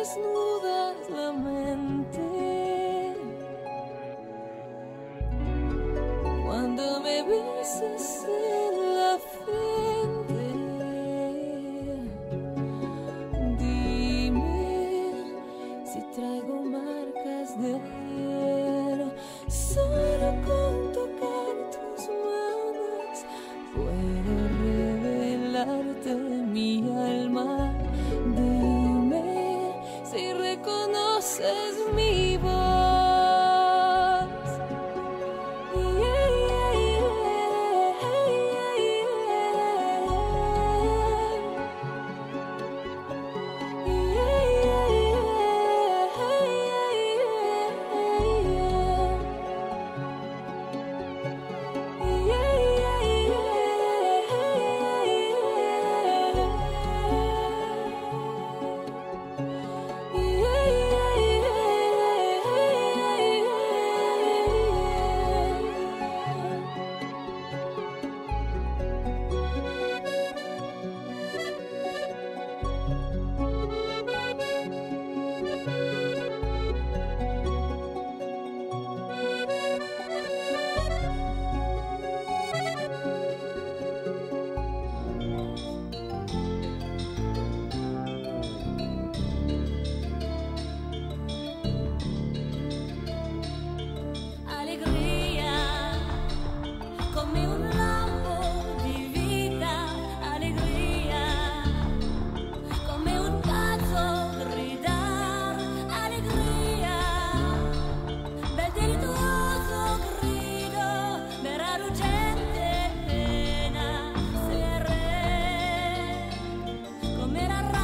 desnudas la mente. Cuando me besas en la frente, dime si traigo marcas de ayer. Solo con tocar tus manos puedo revelarte mi alma. Dime si reconoces mi voz. Come era